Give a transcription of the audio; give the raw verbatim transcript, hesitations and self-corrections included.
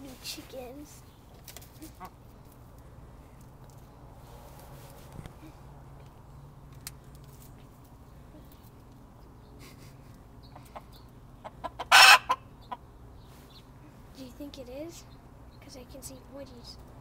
new chickens. Do you think it is? Because I can see pointies.